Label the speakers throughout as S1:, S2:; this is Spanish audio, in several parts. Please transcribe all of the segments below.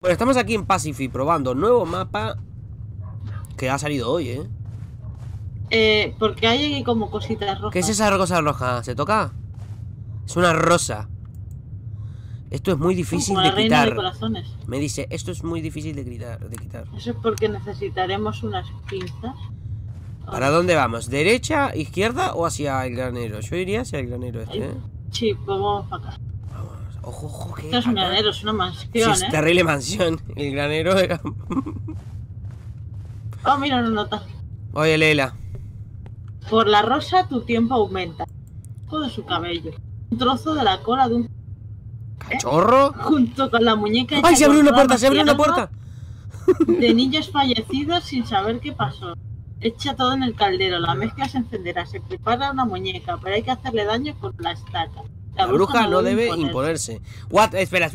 S1: Bueno, estamos aquí en Pacify probando nuevo mapa que ha salido hoy,
S2: Porque hay como cositas rojas.
S1: ¿Qué es esa cosa roja? ¿Se toca? Es una rosa. Esto es muy difícil
S2: como
S1: de
S2: la reina
S1: quitar.
S2: de corazones.
S1: Me dice, esto es muy difícil de quitar.
S2: Eso es porque necesitaremos unas pinzas.
S1: ¿Para dónde vamos? ¿Derecha, izquierda o hacia el granero? Yo iría hacia el granero este,
S2: Sí, pues vamos para acá.
S1: Vamos. Ojo, ojo, que
S2: Esto es un granero, es una mansión,
S1: sí, es terrible mansión. El granero de...
S2: Oh, mira una nota.
S1: Oye, Lela.
S2: Por la rosa tu tiempo aumenta. Todo su cabello. Un trozo de la cola de un
S1: ¿Cachorro?
S2: junto con la muñeca.
S1: ¡Ay, se abrió una puerta!
S2: ramas
S1: ¡Se abrió
S2: y
S1: una
S2: alma
S1: puerta!
S2: De niños fallecidos sin saber qué pasó. Echa todo en el caldero, la mezcla se encenderá, se prepara una muñeca, pero hay que hacerle daño con la estaca.
S1: La bruja no debe imponerse. What? Espera.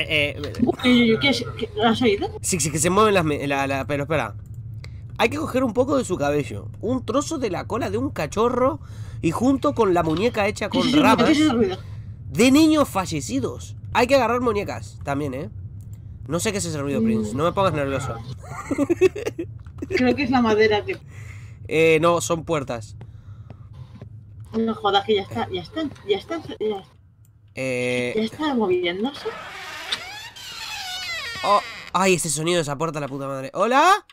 S2: ¿Qué? ¿Lo has oído?
S1: Sí, que se mueven las... Pero espera. Hay que coger un poco de su cabello, un trozo de la cola de un cachorro y junto con la muñeca hecha con ramas
S2: ¿Qué es ese ruido?
S1: de niños fallecidos. Hay que agarrar muñecas también, No sé qué es ese ruido, Prince. No me pongas nervioso.
S2: Creo que es la madera que...
S1: No, son puertas.
S2: No jodas, que ya está moviéndose.
S1: Oh, ay, ese sonido de esa puerta, la puta madre. ¿Hola?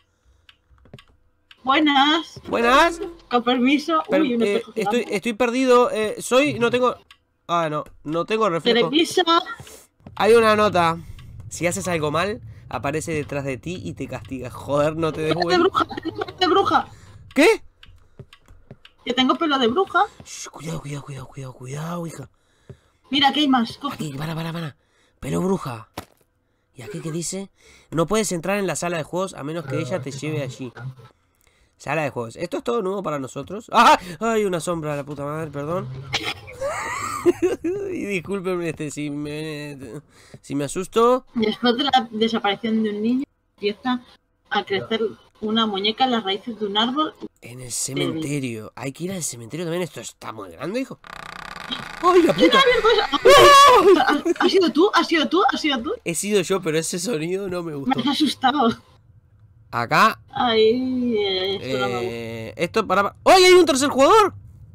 S2: Buenas.
S1: Buenas.
S2: Con permiso. Uy, un espejo gigante.
S1: Estoy perdido. No tengo... Ah, no tengo reflejo.
S2: Permiso.
S1: Hay una nota. Si haces algo mal, aparece detrás de ti y te castiga. Joder, no te des
S2: ¡Pelo de bruja! ¡Tengo pelo de bruja!
S1: ¿Qué?
S2: Que tengo pelo de bruja.
S1: Shh, cuidado, hija.
S2: Mira, aquí hay más. Coge.
S1: Aquí, para. Pelo bruja. ¿Y aquí qué dice? No puedes entrar en la sala de juegos a menos que ella te lleve allí. Sala de juegos. ¿Esto es todo nuevo para nosotros? ¡Ah! ¡Ay, una sombra, la puta madre! Perdón. Y discúlpenme si me asusto.
S2: Después de la desaparición de un niño, empieza a crecer una muñeca en las raíces de un árbol.
S1: En el cementerio. Hay que ir al cementerio también. Esto está muy grande, hijo. ¡Ay, la puta!
S2: ¿Has sido tú?
S1: He sido yo, pero ese sonido no me gustó.
S2: Me has asustado.
S1: Acá.
S2: Ay, esto no me gusta.
S1: Esto para... ¡Ay, hay un tercer jugador!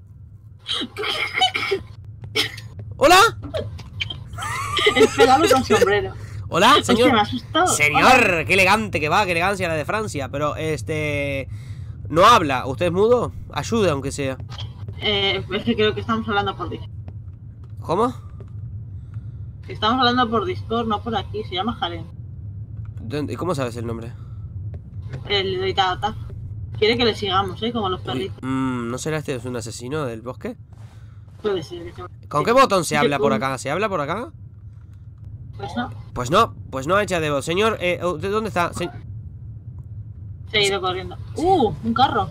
S1: ¿Hola?
S2: El pelado con sombrero.
S1: Hola, señor.
S2: Hostia, me ha asustado.
S1: Señor,
S2: Hola.
S1: qué elegante que va, qué elegancia la de Francia. Pero, no habla. ¿Usted es mudo? Ayude, aunque sea.
S2: Es que creo que estamos hablando por Discord.
S1: ¿Cómo?
S2: Estamos hablando por Discord, no por aquí. Se llama Jaren.
S1: ¿Y cómo sabes el nombre?
S2: El de Tata. Quiere que le sigamos, como los perritos.
S1: ¿No será este un asesino del bosque?
S2: Puede ser.
S1: ¿Con qué botón se habla por acá? ¿Se habla por acá?
S2: Pues no.
S1: Pues no echa de voz. Señor, ¿usted dónde está?
S2: Se ha ido corriendo. Un carro.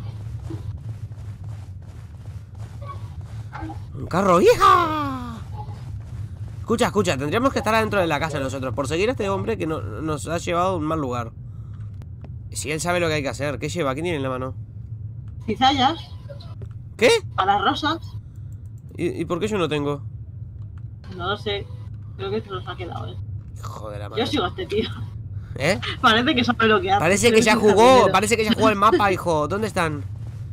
S1: ¡Un carro, hija! Escucha, tendríamos que estar adentro de la casa nosotros por seguir a este hombre que nos ha llevado a un mal lugar. Si él sabe lo que hay que hacer, ¿qué lleva? ¿Qué tiene en la mano?
S2: Cizallas.
S1: ¿Qué?
S2: Para rosas.
S1: ¿Y por qué yo no tengo?
S2: No lo sé. Creo que se los ha quedado,
S1: Hijo de la madre.
S2: Yo sigo a este tío.
S1: ¿Eh?
S2: Parece que sabe lo que hace.
S1: Parece que ya jugó el mapa, hijo. ¿Dónde están?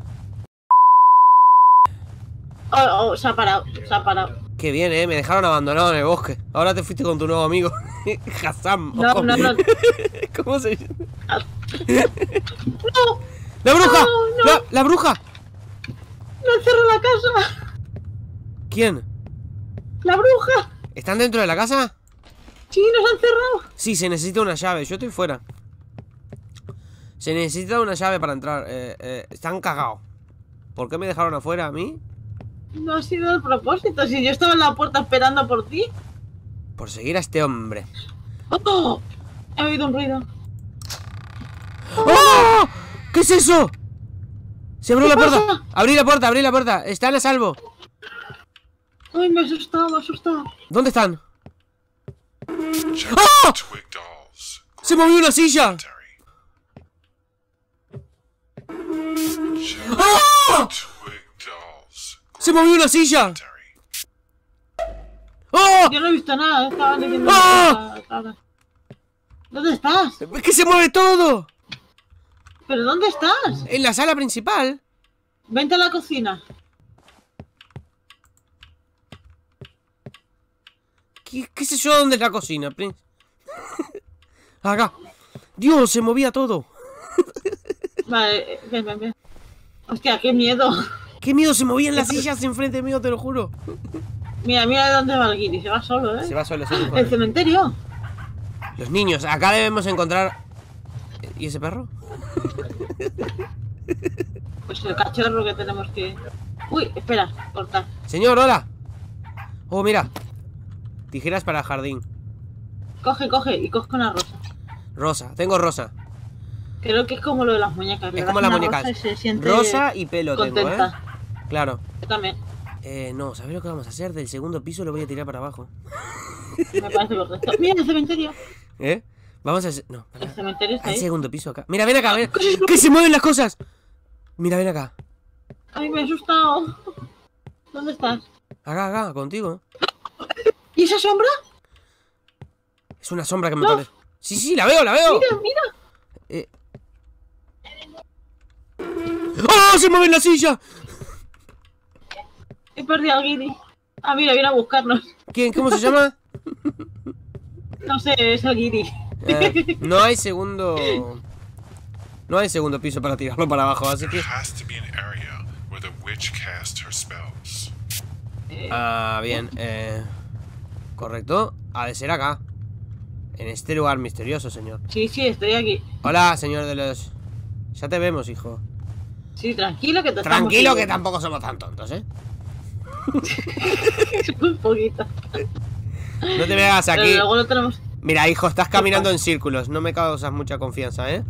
S2: Se ha parado.
S1: Qué bien, me dejaron abandonado en el bosque. Ahora te fuiste con tu nuevo amigo. Hassam.
S2: No.
S1: ¿Cómo se llama?
S2: ¡No!
S1: ¡La bruja!
S2: No.
S1: ¡La bruja!
S2: ¡No encerró la casa!
S1: ¿Quién?
S2: ¡La bruja!
S1: ¿Están dentro de la casa?
S2: Sí, nos han cerrado.
S1: Sí, se necesita una llave. Yo estoy fuera. Se necesita una llave para entrar. Están cagados. ¿Por qué me dejaron afuera a mí?
S2: No ha sido el propósito. Si yo estaba en la puerta esperando por ti.
S1: Por seguir a este hombre.
S2: ¡Oh! He oído un ruido.
S1: ¡Oh! ¿Qué es eso? Se abrió la
S2: ¿Qué
S1: puerta.
S2: pasa?
S1: Abrí la puerta. Están a salvo.
S2: Ay, me he asustado.
S1: ¿Dónde están? ¡Ah! ¡Se movió una silla! ¡Ah! ¡Se movió una silla! ¡Oh!
S2: Yo no he visto nada, estaba leyendo.
S1: ¡Ah!
S2: ¿Dónde estás?
S1: ¡Es que se mueve todo!
S2: ¿Pero dónde estás?
S1: En la sala principal.
S2: Vente a la cocina.
S1: ¿Qué sé yo dónde es la cocina, Prince? Acá. Dios, se movía todo.
S2: Vale, ven. Hostia, qué miedo.
S1: Qué miedo, se movían las sillas enfrente mío, te lo juro.
S2: Mira de dónde va el guiri. Se va solo, ¿eh?
S1: Se va solo, se va
S2: El
S1: solo.
S2: cementerio.
S1: Los niños, acá debemos encontrar... ¿Y ese perro?
S2: Pues el cachorro que tenemos que... Uy, espera, cortar.
S1: Señor, hola. Oh, mira. Tijeras para el jardín.
S2: Coge y coge una rosa.
S1: Rosa, tengo rosa.
S2: Creo que es como lo de las muñecas.
S1: Es como las muñecas. Rosa y pelo
S2: contenta.
S1: tengo, Claro.
S2: Yo también.
S1: No, ¿sabes lo que vamos a hacer? Del segundo piso lo voy a tirar para abajo.
S2: Me parece correcto. Mira el cementerio.
S1: ¿Eh? Vamos a hacer... No,
S2: El cementerio está
S1: hay
S2: ahí.
S1: segundo piso acá. Mira, ven acá, ven. ¡Que se mueven las cosas! Mira, ven acá.
S2: Ay, me he asustado. ¿Dónde estás?
S1: Acá, contigo.
S2: ¿Y esa sombra?
S1: Es una sombra que me parece. Sí, la veo.
S2: Mira.
S1: ¡Oh! ¡Se mueve la silla!
S2: He perdido al guiri. Ah, mira, viene a buscarnos.
S1: ¿Quién? ¿Cómo se llama?
S2: No sé, es el guiri.
S1: No hay segundo... No hay segundo piso para tirarlo para abajo, así que... Bien, correcto. Ha de ser acá. En este lugar misterioso, señor.
S2: Sí, estoy aquí.
S1: Hola, señor de los... Ya te vemos, hijo.
S2: Sí, tranquilo que te
S1: Tranquilo que tampoco somos tan tontos, ¿eh?
S2: Un poquito.
S1: No te veas aquí.
S2: Pero luego lo tenemos...
S1: Mira, hijo, estás caminando en círculos. No me causas mucha confianza, ¿eh?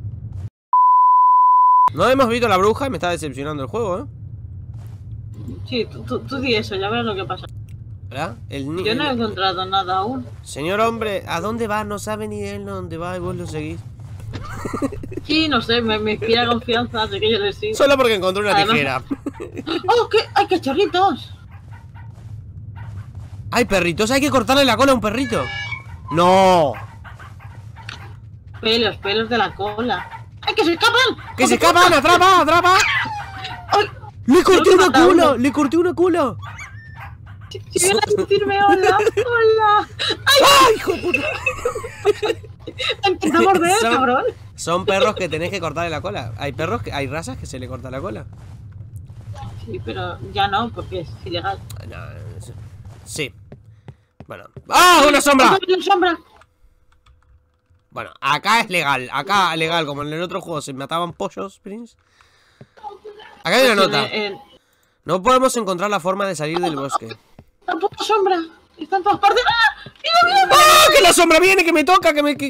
S1: No hemos visto a la bruja y me está decepcionando el juego, ¿eh?
S2: Sí, tú di eso, ya verás lo que pasa.
S1: ¿Verdad?
S2: Yo no he encontrado nada aún.
S1: Señor hombre, ¿a dónde va? No sabe ni él dónde va y vos lo seguís.
S2: Sí, no sé, me inspira confianza de que yo le sigo.
S1: Solo porque encontré una tijera.
S2: ¡Oh, qué! ¡Hay cachorritos!
S1: ¡Hay perritos! ¡Hay que cortarle la cola a un perrito! ¡No!
S2: Pelos de la cola. ¡Ay, que se escapan!
S1: ¡Que se escapan! ¡Atrapa!
S2: ¡Ay!
S1: ¡Le corté una cola! ¡Le corté una cola!
S2: Si viene a decirme hola, hola.
S1: ¡Ay, hijo de puta!
S2: Empieza a morder, cabrón.
S1: Son perros que tenés que cortarle la cola. Hay razas que se le corta la cola.
S2: Sí, pero ya no, porque es ilegal.
S1: No, sí. Bueno. ¡Ah! ¡Una sombra!
S2: ¡Una sombra!
S1: Bueno, acá es legal. Acá legal, como en el otro juego se mataban pollos, Prince. Acá hay una nota. No podemos encontrar la forma de salir del bosque.
S2: ¡La puta sombra! ¡Está en todas partes! ¡Ah! ¡Mira!
S1: ¡Ah! ¡Que la sombra viene! ¡Que me toca!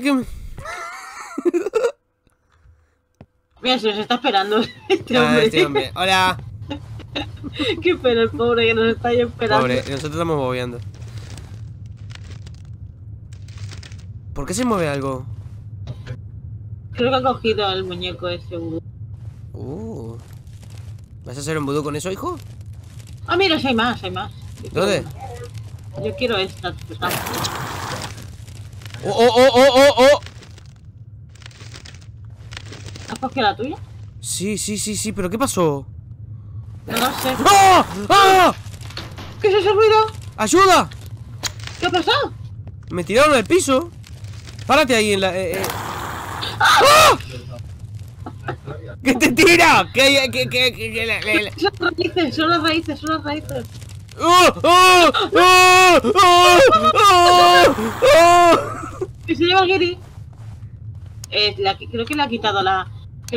S2: Mira, se nos está esperando este hombre.
S1: Hola.
S2: Qué pena el pobre que nos está ahí esperando.
S1: Pobre, nosotros estamos bobeando. ¿Por qué se mueve algo?
S2: Creo que ha cogido el muñeco ese vudú.
S1: ¿Vas a hacer un vudú con eso, hijo?
S2: Ah, mira, si hay más,
S1: ¿Dónde?
S2: Yo quiero esta.
S1: ¡Oh!
S2: ¿Has cogido la tuya?
S1: Sí, pero ¿qué pasó?
S2: No lo sé.
S1: ¡Ah!
S2: ¿Qué es ese ruido?
S1: ¡Ayuda!
S2: ¿Qué ha pasado?
S1: Me tiraron al piso. Párate ahí en la... ¡Ah! ¡Que te tira!
S2: Son las raíces. ¿Qué se lleva el guiri? Creo que le ha quitado la...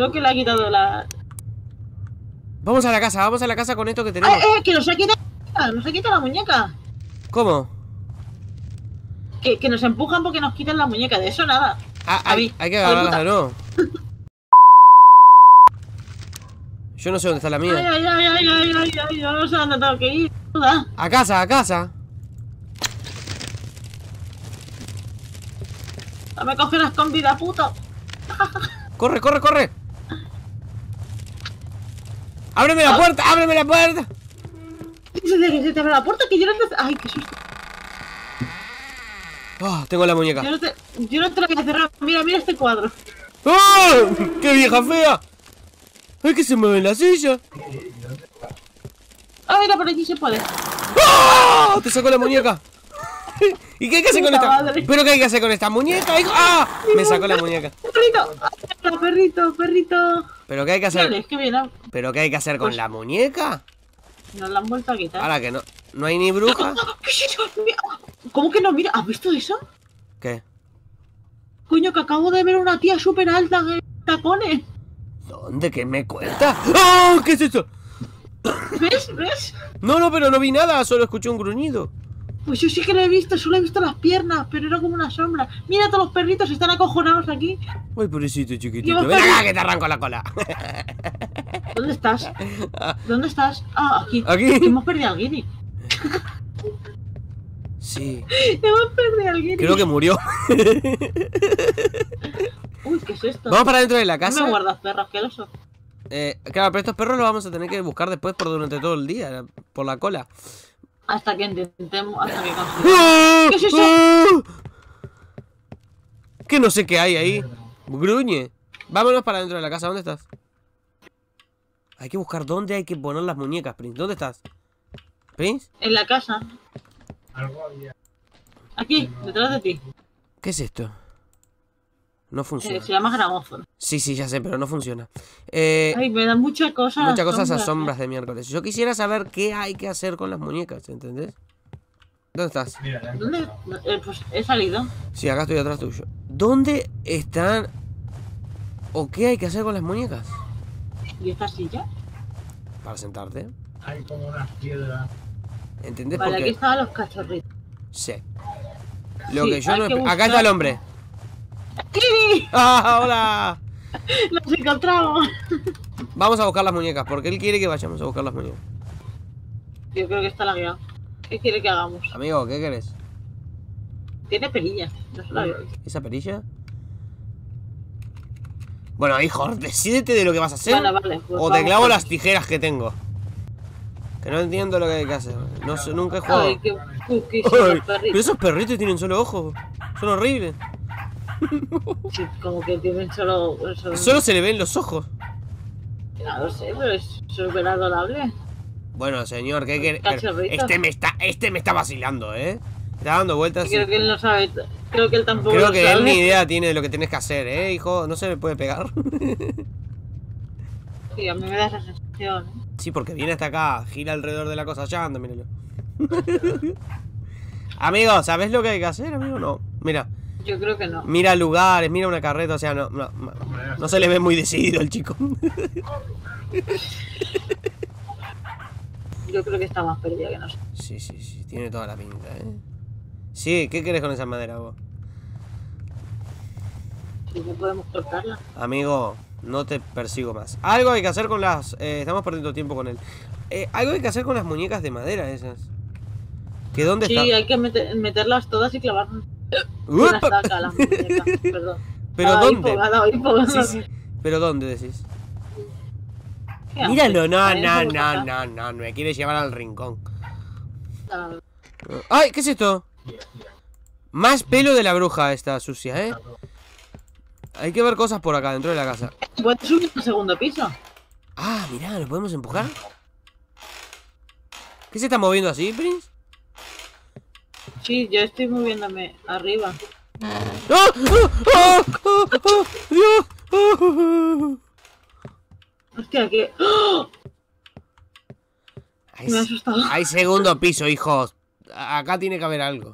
S1: Vamos a la casa con esto que tenemos.
S2: Que nos ha quitado la muñeca.
S1: ¿Cómo?
S2: Que nos empujan porque nos quitan la muñeca, de eso nada.
S1: Hay que agarrarlas de nuevo. Yo no sé dónde está la mía.
S2: Ay, yo no sé dónde tengo que ir.
S1: A casa.
S2: No me coge la escondida, puto.
S1: Corre. ¡Ábreme la puerta!
S2: Se te abre la puerta que yo no te... Ay, qué susto.
S1: Tengo la muñeca.
S2: Yo Yo no te la voy a cerrar. Mira, mira este cuadro.
S1: ¡Ah! ¡Qué vieja fea! ¡Ay, que se mueve en la silla!
S2: Ah, mira, por aquí se puede.
S1: ¡Ah! ¡Te sacó la muñeca! ¿Y qué hay que hacer con
S2: Puta
S1: esta?
S2: madre.
S1: ¿Pero qué hay que hacer con esta muñeca, hijo? ¡Ah! Me sacó la muñeca.
S2: Perrito, ah, perrito, perrito.
S1: ¿Pero qué hay que hacer?
S2: Dale, es que viene.
S1: ¿Pero qué hay que hacer con
S2: Pues-
S1: la muñeca?
S2: Nos la han vuelto a quitar.
S1: Ahora que no. ¿No hay ni bruja?
S2: ¿Qué es eso? Mira, ¿cómo que no? Mira, ¿has visto eso?
S1: ¿Qué?
S2: Coño, que acabo de ver a una tía súper alta en tacones.
S1: ¿Dónde? ¿Qué me cuenta? ¡Ah! ¿Qué es esto?
S2: ¿Ves? ¿Ves?
S1: No, pero no vi nada, solo escuché un gruñido.
S2: Pues yo sí que lo he visto, solo he visto las piernas, pero era como una sombra. Mira, todos los perritos están acojonados aquí.
S1: Ay, pobrecito chiquitito.
S2: Dios,
S1: Ven
S2: pero-
S1: acá que te arranco la cola.
S2: ¿Dónde estás? ¿Dónde estás? Ah, aquí.
S1: Aquí.
S2: Hemos perdido al guinea.
S1: Sí,
S2: Hemos perdido al guinea.
S1: creo que murió.
S2: Uy, ¿qué es esto?
S1: Vamos para dentro de la
S2: No
S1: casa.
S2: me guardas perros, que oso.
S1: Claro, pero estos perros los vamos a tener que buscar después por durante todo el día, por la cola.
S2: Hasta que intentemos, hasta que consigamos.
S1: ¡Ah!
S2: ¿Qué es eso?
S1: ¡Ah! Que no sé qué hay ahí. Gruñe. Vámonos para dentro de la casa. ¿Dónde estás? Hay que buscar dónde hay que poner las muñecas, Prince. ¿Dónde estás? ¿Prince?
S2: En la casa. Aquí, detrás de ti.
S1: ¿Qué es esto? No funciona.
S2: Se llama gramófono.
S1: Sí, ya sé, pero no funciona.
S2: Ay, me dan muchas cosas.
S1: Muchas cosas a
S2: sombras,
S1: sombras de miércoles. Yo quisiera saber qué hay que hacer con las muñecas, ¿entendés? ¿Dónde estás?
S2: ¿Dónde? Pues he salido.
S1: Sí, acá estoy atrás tuyo. ¿Dónde están? ¿O qué hay que hacer con las muñecas?
S2: ¿Y esta silla?
S1: Para sentarte.
S3: Hay como unas piedras.
S1: ¿Entendés
S2: Vale,
S1: por
S2: aquí
S1: qué?
S2: estaban los cachorritos.
S1: Sí. Lo
S2: Sí,
S1: que yo
S2: hay
S1: no...
S2: que
S1: Acá
S2: buscar-
S1: está el hombre.
S2: ¡Kiri!
S1: ¡Ah, hola!
S2: ¡Nos encontramos!
S1: Vamos a buscar las muñecas, porque él quiere que vayamos a buscar las muñecas.
S2: Yo creo que está lagueado. ¿Qué quiere que hagamos?
S1: Amigo, ¿qué querés?
S2: Tiene perillas. No se lo había visto.
S1: ¿Esa perilla? Bueno, hijo, decídete de lo que vas a hacer.
S2: Vale, vale. Pues
S1: O te
S2: vamos
S1: clavo
S2: con-
S1: las tijeras que tengo. Que no entiendo lo que hay que hacer. No sé, nunca he jugado.
S2: Ay, qué cookies
S1: Ay,
S2: son los
S1: pero
S2: perritos.
S1: esos perritos tienen solo ojos. Son horribles.
S2: Sí, como que tienen solo...
S1: Solo se le ven los ojos.
S2: No lo sé, pero es súper adorable.
S1: Bueno, señor, ¿qué quiere?
S2: Cachorrito.
S1: Este me está vacilando, ¿eh? Está dando vueltas.
S2: Creo que él no sabe... Creo que él tampoco
S1: Creo
S2: lo
S1: que él
S2: sabe.
S1: ni idea tiene de lo que tienes que hacer, ¿eh, hijo? No se le puede pegar.
S2: Sí, a mí me da esa sensación. ¿eh?
S1: Sí, porque viene hasta acá, gira alrededor de la cosa, ya anda, míralo. Amigo, ¿sabes lo que hay que hacer, amigo? No, mira.
S2: Yo creo que no.
S1: Mira lugares, mira una carreta, o sea, no se le ve muy decidido el chico.
S2: Yo creo que está más perdida que nosotros.
S1: Sí, tiene toda la pinta, ¿eh? Sí, ¿qué querés con esa madera vos?
S2: Si no podemos cortarla.
S1: Amigo, no te persigo más. Algo hay que hacer con las... estamos perdiendo tiempo con él. Algo hay que hacer con las muñecas de madera esas. ¿Que dónde
S2: Sí,
S1: está?
S2: hay que meterlas todas y clavarlas.
S1: ¡Upa!
S2: Una estaca a las muñecas, perdón.
S1: ¿Pero
S2: Me ha dado
S1: dónde?
S2: hipo, me ha dado hipo.
S1: Sí. ¿Pero dónde decís?
S2: ¿Qué haces?
S1: Míralo, no,
S2: Ahí se lo saca.
S1: no, me quiere llevar al rincón.
S2: Ah,
S1: ¡Ay! ¿Qué es esto? Más pelo de la bruja esta sucia, ¿eh? Hay que ver cosas por acá, dentro de la casa.
S2: ¿Puedes subir al segundo piso?
S1: Ah, mirá, ¿lo podemos empujar? ¿Qué se está moviendo así, Prince?
S2: Sí, yo estoy moviéndome arriba.
S1: ¡Ah! ¡Ah! ¡Ah! ¡Ah! ¡Ah! ¡Dios! ¡Ah!
S2: Hostia, que... ¡Oh!
S1: Hay,
S2: Me ha asustado.
S1: hay segundo piso, hijos. Acá tiene que haber algo.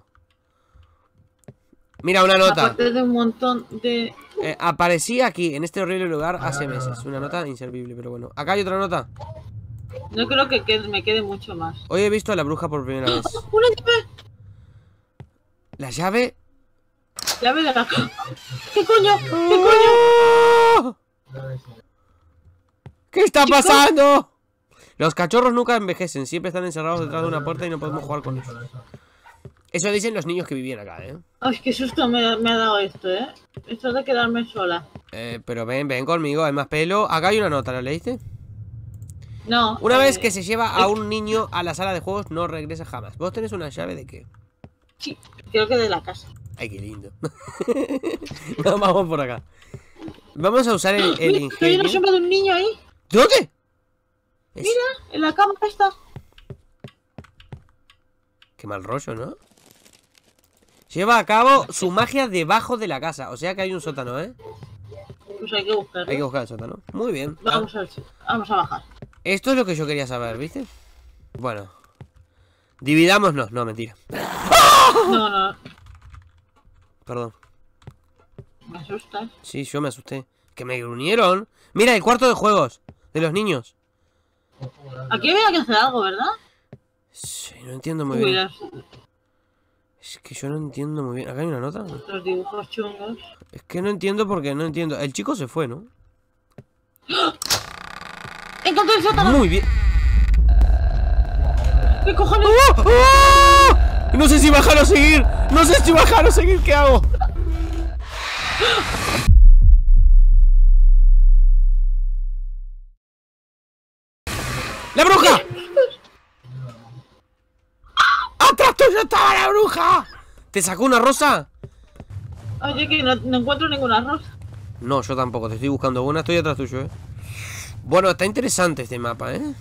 S1: Mira, una nota.
S2: Aparte de un montón de...
S1: Aparecía aquí, en este horrible lugar, hace meses. Una nota inservible, pero bueno. Acá hay otra nota.
S2: No creo que me quede mucho más.
S1: Hoy he visto a la bruja por primera vez.
S2: ¡Una llave!
S1: La llave...
S2: ¡Llave de la... ¿Qué coño? ¿Qué coño?
S1: ¡Oh! ¿Qué está pasando? Los cachorros nunca envejecen, siempre están encerrados detrás de una puerta y no podemos jugar con ellos. Eso dicen los niños que vivían acá, ¿eh?
S2: Ay, qué susto me ha dado esto, ¿eh? Esto de quedarme sola.
S1: Pero ven conmigo, hay más pelo. Acá hay una nota, ¿la leíste?
S2: No.
S1: Una vez que se lleva a un niño a la sala de juegos, no regresa jamás. ¿Vos tenés una llave de qué?
S2: Sí, creo que de la casa.
S1: Ay, qué lindo. Vamos por acá. Vamos a usar el
S2: Mira, hay
S1: ingenio.
S2: una sombra de un niño ahí.
S1: ¿Dónde?
S2: Mira, en la cama está.
S1: Qué mal rollo, ¿no? Lleva a cabo su magia debajo de la casa. O sea que hay un sótano, ¿eh?
S2: Pues hay que buscarlo.
S1: Hay que buscar el sótano. Muy bien.
S2: Vamos a bajar.
S1: Esto es lo que yo quería saber, ¿viste? Bueno. Dividámonos. No, mentira.
S2: No,
S1: Perdón.
S2: me asustas.
S1: Sí, yo me asusté. Que me gruñeron. Mira, el cuarto de juegos. De los niños.
S2: Aquí había que hacer algo, ¿verdad?
S1: Sí, no entiendo muy
S2: Uy,
S1: bien. Es que yo no entiendo muy bien. ¿Acá hay una nota?
S2: los dibujos chungos.
S1: Es que no entiendo porque no entiendo. El chico se fue, ¿no?
S2: ¡Encontré el sótano!
S1: Muy bien.
S2: ¿Qué cojones?
S1: ¡Oh! ¡Oh! No sé si bajar o seguir. No sé si bajar o seguir. ¿Qué hago? ¡La bruja! ¡Atrás tuyo estaba la bruja! ¿Te sacó una rosa?
S2: Oye, que no encuentro ninguna rosa.
S1: No, yo tampoco. Te estoy buscando una. Estoy atrás tuyo, ¿eh? Bueno, está interesante este mapa, ¿eh?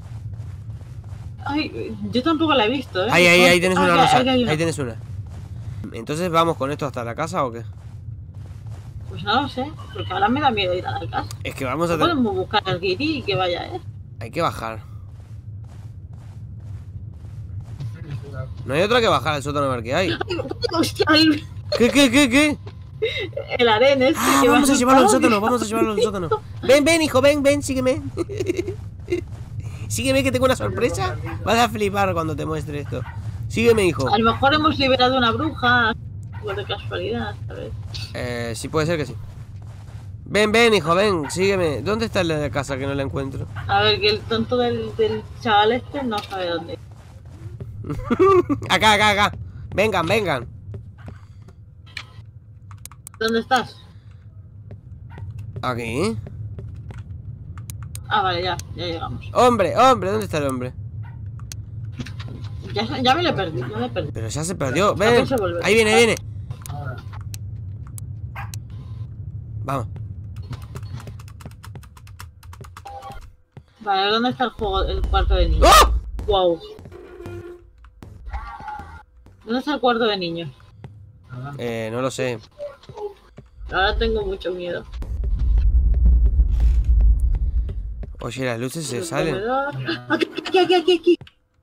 S2: Ay, yo tampoco la he visto, ¿eh?
S1: Ahí tenés una rosa.
S2: Hay
S1: Ahí tenés una. Entonces, ¿vamos con esto hasta la casa o qué?
S2: Pues no lo sé, porque ahora me da miedo ir a la casa.
S1: Es que vamos a tener...
S2: Podemos buscar al guiri y que vaya, ¿eh?
S1: Hay que bajar. No hay otra que bajar al sótano a ver qué hay.
S2: Ay, hostia,
S1: ¿Qué?
S2: el aren este
S1: Ah,
S2: que
S1: vamos a llevarlo al
S2: asustado.
S1: sótano, vamos a llevarlo al sótano. Ven, hijo, ven, sígueme. Sígueme que tengo una sorpresa. Vas a flipar cuando te muestre esto. Sígueme, hijo.
S2: A lo mejor hemos liberado una bruja. Por de casualidad, ¿sabes?
S1: Sí, puede ser que sí. Ven, hijo, ven, sígueme. ¿Dónde está la casa que no la encuentro?
S2: A ver, que el tonto del chaval este no sabe dónde.
S1: Acá. Vengan.
S2: ¿Dónde estás?
S1: Aquí.
S2: Ah, vale, ya llegamos.
S1: Hombre, ¿dónde está el hombre?
S2: Ya me lo he perdido,
S1: Pero ya se perdió.
S2: A
S1: Ven,
S2: ver si vuelve.
S1: ahí viene. Vamos.
S2: Vale, ¿dónde está el cuarto de niños?
S1: ¡Oh!
S2: Wow. ¿Dónde está el cuarto de niños?
S1: No lo sé.
S2: Ahora tengo mucho miedo.
S1: Oye, las luces se
S2: El
S1: salen.
S2: comedor. Aquí.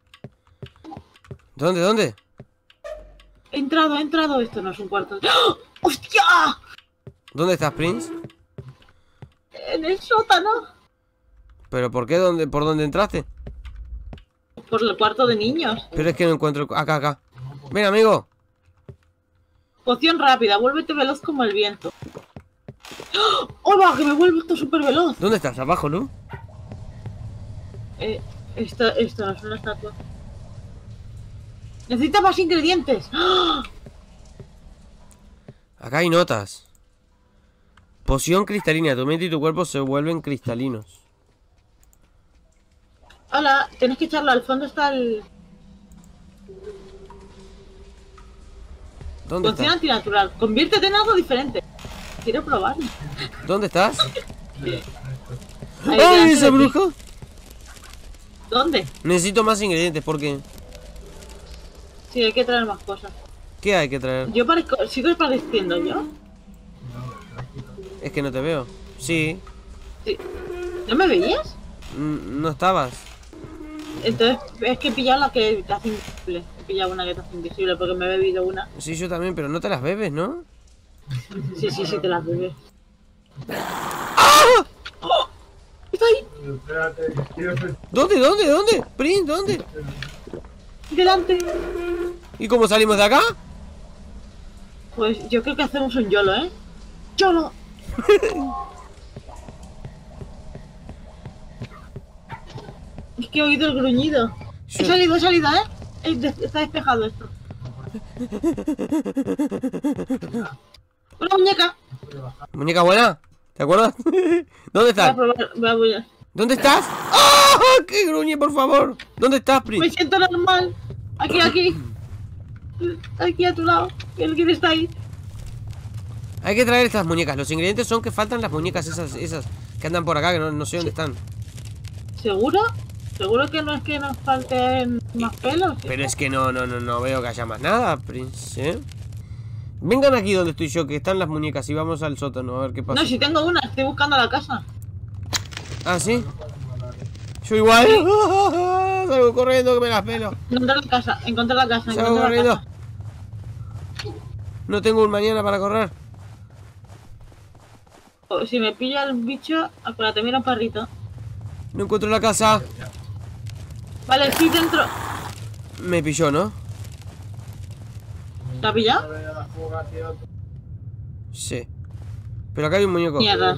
S1: ¿Dónde?
S2: He entrado. Esto no es un cuarto. ¡Oh! ¡Hostia!
S1: ¿Dónde estás, Prince?
S2: En el sótano.
S1: ¿Pero por qué? ¿Por dónde entraste?
S2: Por el cuarto de niños.
S1: Pero es que no encuentro... Acá. Ven, amigo.
S2: Poción rápida, vuélvete veloz como el viento. ¡Oh! ¡Hola! Que me vuelvo esto súper veloz.
S1: ¿Dónde estás? ¿Abajo, no?
S2: Esto no es una estatua. Necesita más ingredientes. ¡Oh!
S1: Acá hay notas. Poción cristalina. Tu mente y tu cuerpo se vuelven cristalinos.
S2: Hola, tienes que echarlo. Al fondo está el...
S1: ¿Dónde
S2: Poción
S1: estás?
S2: antinatural. Conviértete en algo diferente. Quiero probarlo.
S1: ¿Dónde estás?
S2: Ahí,
S1: ¡Ay,
S2: delante
S1: esa
S2: de ti.
S1: bruja!
S2: ¿Dónde?
S1: Necesito más ingredientes porque...
S2: Sí, hay que traer más cosas.
S1: ¿Qué hay que traer?
S2: Yo parezco... ¿Sigo pareciendo yo?
S1: Es que no te veo. Sí.
S2: Sí. ¿No me veías?
S1: No estabas.
S2: Entonces es que he pillado la que te hace invisible. He pillado una que te hace invisible porque me he bebido una.
S1: Sí, yo también, pero no te las bebes, ¿no?
S2: Sí, te las bebes.
S1: ¡Ah!
S2: ¡Oh! ¡Está ahí!
S3: Espérate,
S1: ¿Dónde? Prince, ¿dónde?
S2: ¡Delante!
S1: ¿Y cómo salimos de acá?
S2: Pues yo creo que hacemos un YOLO, ¿eh? ¡YOLO! Es que he oído el gruñido.
S1: Yo-
S2: He salido, ¿eh? Está despejado esto. ¡Una muñeca!
S1: ¿Muñeca buena? ¿Te acuerdas? ¿Dónde
S2: Voy a
S1: estás?
S2: probar, voy a...
S1: ¿Dónde estás? ¡Ah! ¡Qué gruñe, por favor! ¿Dónde estás,
S2: Me
S1: Prince?
S2: siento normal. Aquí. Aquí a tu lado. ¿Quién está ahí?
S1: Hay que traer estas muñecas. Los ingredientes son que faltan las muñecas esas que andan por acá, que no sé dónde están.
S2: ¿Seguro? ¿Seguro que no es que nos falten más pelos?
S1: Pero es que no veo que haya más nada, Prince. Vengan aquí donde estoy yo, que están las muñecas, y vamos al sótano a ver qué pasa.
S2: No, si tengo una, estoy buscando la casa.
S1: ¿Ah, sí? Yo igual. Salgo corriendo que me las pelo.
S2: Encontré la casa.
S1: Salgo corriendo. No tengo un mañana para correr.
S2: Si me pilla el bicho, acuérdate, mira un parrito.
S1: No encuentro la casa.
S2: Vale, estoy dentro.
S1: Me pilló, ¿no?
S2: ¿Te ha pillado?
S1: Sí. Pero acá hay un muñeco.
S2: Mierda.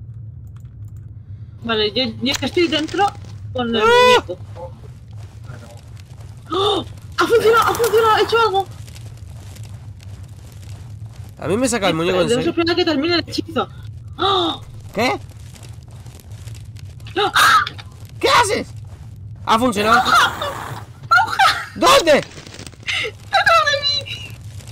S2: Vale, yo estoy dentro con el muñeco. ¡Oh! ¡Ha funcionado! ¡He hecho algo!
S1: A mí me saca el muñeco en
S2: Debes
S1: serio.
S2: esperar a que termine el hechizo. ¡Oh!
S1: ¿Qué? ¿Qué haces? ¿Ha funcionado? ¿Dónde?
S2: ¡Detrás de mí!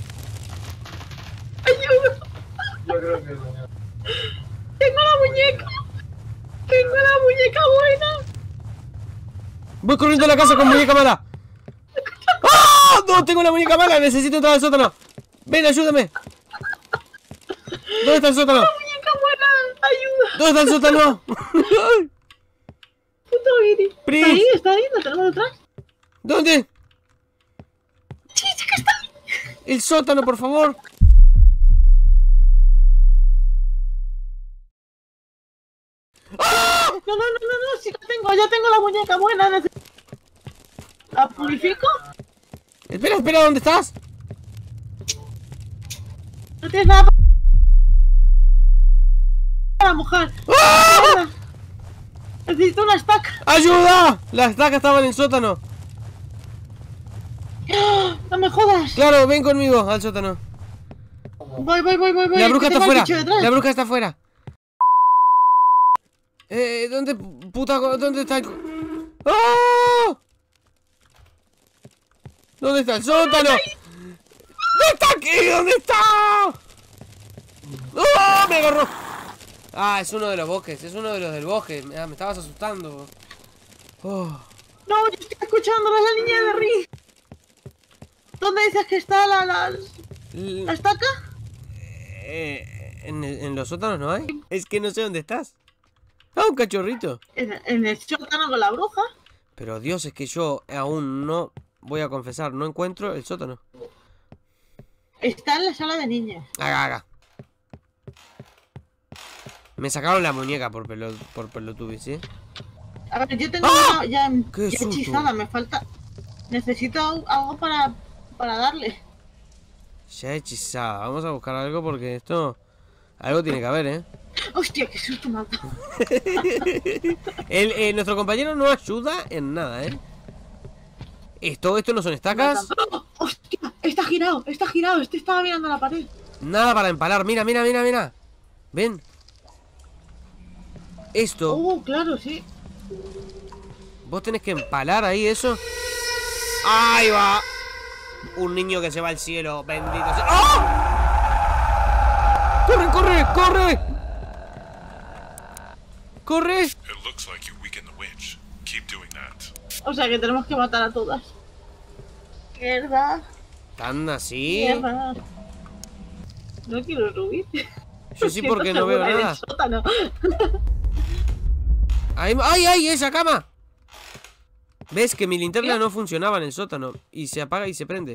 S2: ¡Ayuda!
S3: Yo creo que no.
S2: ¡Tengo la muñeca! ¡Tengo la muñeca buena!
S1: Voy corriendo a la casa con muñeca mala. ¡Ah! No, tengo la muñeca mala. Necesito entrar al sótano. Ven, ayúdame. ¿Dónde está el sótano?
S2: ¡La muñeca buena! ¡Ayuda!
S1: ¿Dónde está el sótano?
S2: ¡Puto Viri!
S1: Pris.
S2: ¿Está ahí? ¿Lo tenemos detrás?
S1: ¿Dónde?
S2: ¡Sí, sí que está ahí!
S1: El sótano, por favor. ¡Ah!
S2: No, sí la tengo, ya tengo la muñeca buena. ¿La purifico?
S1: Espera, ¿dónde estás?
S2: No tienes nada para mojar.
S1: ¡Ah!
S2: Necesito una estaca.
S1: ¡Ayuda! La estaca estaba en el sótano.
S2: No me jodas.
S1: Claro, ven conmigo al sótano.
S2: Voy.
S1: La bruja
S2: ¿Qué
S1: está
S2: tengo al
S1: fuera.
S2: bicho detrás?
S1: La bruja está fuera. ¿Dónde, puta, dónde está el... ¡Oh! ¿Dónde está el sótano? ¡No está aquí! ¿Dónde está? ¡Oh! Me agarró. Ah, es uno de los bosques. Es uno de los del bosque. Me estabas asustando. Oh.
S2: No, yo estoy escuchando la línea de Rick. ¿Dónde dices que está la estaca?
S1: ¿En los sótanos no hay? Es que no sé dónde estás. Ah, un cachorrito.
S2: En el sótano con la bruja.
S1: Pero Dios, es que yo aún no, voy a confesar, no encuentro el sótano.
S2: Está en la sala de niñas.
S1: Haga. Me sacaron la muñeca por pelotubi, ¿sí?
S2: A ver, yo tengo
S1: ¡Ah!
S2: una ya
S1: ¡Qué susto!
S2: hechizada, me falta... Necesito algo para darle.
S1: Ya hechizada. Vamos a buscar algo porque esto... Algo tiene que haber, ¿eh?
S2: Hostia, qué susto me ha dado.
S1: Nuestro compañero no ayuda en nada, ¿eh? ¿Esto no son estacas?
S2: ¡Oh! ¡Hostia! Está girado. Este estaba mirando la pared.
S1: Nada para empalar. Mira. Ven. Esto.
S2: Claro, sí.
S1: Vos tenés que empalar ahí eso. ¡Ahí va! Un niño que se va al cielo. Bendito sea. ¡Oh! ¡Corre! ¡Corre!
S4: It looks like you weakened the witch. Keep doing that.
S2: O sea que tenemos que matar a todas. Mierda.
S1: ¿Tan así?
S2: Mierda. No quiero rubí.
S1: Yo sí porque no veo nada.
S2: Sótano.
S1: ¡Ay! ¡Esa cama! ¿Ves que mi linterna no funcionaba en el sótano? Y se apaga y se prende.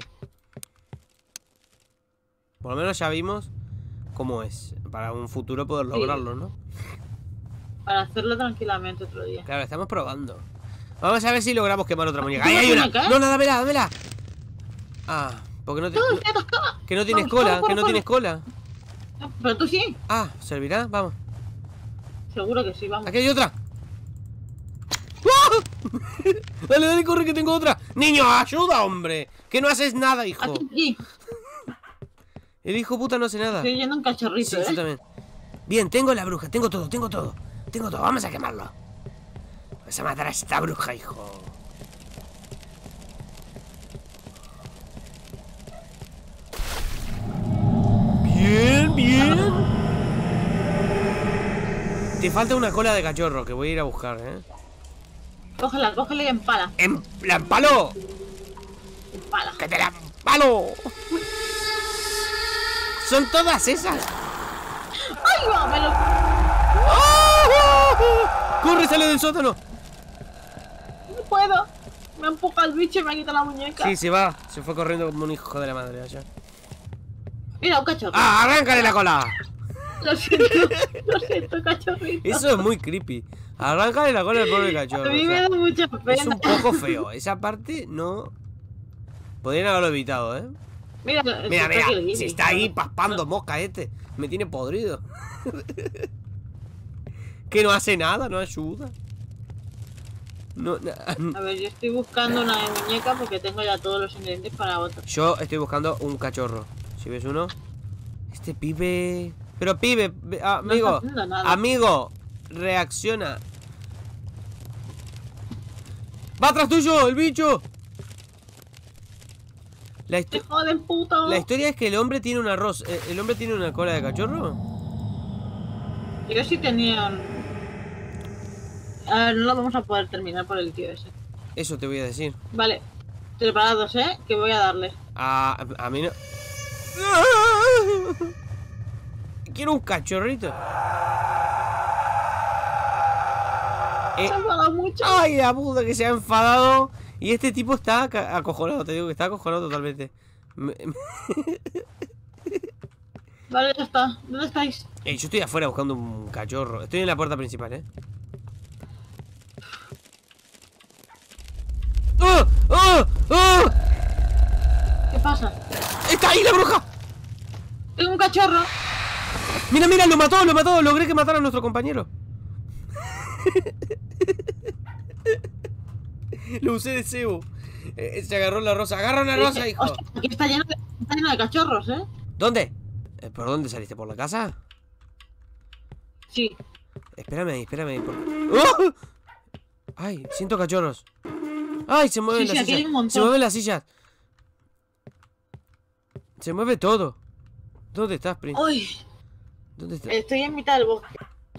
S1: Por lo menos ya vimos cómo es. Para un futuro poder lograrlo, ¿no?
S2: Para hacerlo tranquilamente otro día.
S1: Claro, estamos probando. Vamos a ver si logramos quemar otra muñeca.
S2: ¿Tú
S1: ¡Ahí hay
S2: vas a
S1: una!
S2: muñeca?
S1: ¡No, dámela! Ah, porque no te...
S2: No, estoy atascada.
S1: Que no tienes
S2: Vamos,
S1: cola,
S2: corre.
S1: que no tienes cola.
S2: Pero tú sí.
S1: Ah, ¿servirá? Vamos.
S2: Seguro que sí, vamos.
S1: Aquí hay otra. ¡Ah! Dale, corre que tengo otra. Niño, ayuda, hombre. Que no haces nada, hijo.
S2: Aquí.
S1: El hijo puta no hace nada.
S2: Estoy yendo un cachorrito,
S1: Sí, yo también. Bien, tengo la bruja, tengo todo. Vamos a quemarlo. Vas a matar a esta bruja, hijo. Te falta una cola de cachorro que voy a ir a buscar,
S2: Cógela, cógela y empala.
S1: ¡La empalo!
S2: Empala.
S1: ¡Que te la empalo! ¡Son todas esas!
S2: ¡Ay, va! Me lo...
S1: ¡Corre, sale del sótano!
S2: No puedo. Me empuja el bicho y me quita la muñeca.
S1: Sí, se va. Se fue corriendo como un hijo de la madre allá.
S2: Mira, un cachorro.
S1: ¡Ah, arráncale la cola!
S2: Lo siento, cachorrito.
S1: Eso es muy creepy. Arráncale la cola al pobre cachorro.
S2: A mí
S1: o
S2: me
S1: sea,
S2: da mucha pena.
S1: es un poco feo. Esa parte no... Podrían haberlo evitado,
S2: Mira,
S1: Mira, mira.
S2: aquí,
S1: Si está ahí paspando mosca me tiene podrido. Que no hace nada, no ayuda. No,
S2: A ver, yo estoy buscando una muñeca porque tengo ya todos los ingredientes para otra.
S1: yo estoy buscando un cachorro. Si ves uno. Este pibe... Pero pibe, amigo.
S2: está haciendo nada.
S1: Amigo, reacciona. ¡Va atrás tuyo, el bicho!
S2: ¡Te joden, puto!
S1: La historia es que el hombre tiene un arroz. ¿El hombre tiene una cola de cachorro?
S2: Yo sí tenía un... A ver, no lo vamos a poder terminar por el tío ese.
S1: Eso te voy a decir.
S2: Vale, preparados, que voy a darle.
S1: A mí no... Quiero un cachorrito.
S2: Se ha enfadado mucho.
S1: Ay, la puta que se ha enfadado. Y este tipo está acojonado, te digo que está acojonado totalmente.
S2: Vale, ya está. ¿Dónde estáis?
S1: Yo estoy afuera buscando un cachorro. Estoy en la puerta principal, ¡Oh! ¡Oh! ¡Oh!
S2: ¿Qué pasa?
S1: ¡Está ahí la bruja!
S2: Tengo un cachorro.
S1: Mira, mira, lo mató, lo mató. Logré que matara a nuestro compañero. Lo usé de cebo. Se agarró la rosa. Agarra una rosa, hijo.
S2: Hostia, aquí está lleno de cachorros,
S1: ¿Dónde? ¿Por dónde saliste? ¿Por la casa?
S2: Sí.
S1: Espérame ahí, espérame ahí. ¡Oh! Ay, siento cachorros. Ay, se mueven
S2: Sí,
S1: las
S2: aquí hay un
S1: sillas.
S2: montón.
S1: Se mueven las sillas. Se mueve todo. ¿Dónde estás, Prince?
S2: Uy,
S1: ¿Dónde estás?
S2: estoy en mitad del bosque.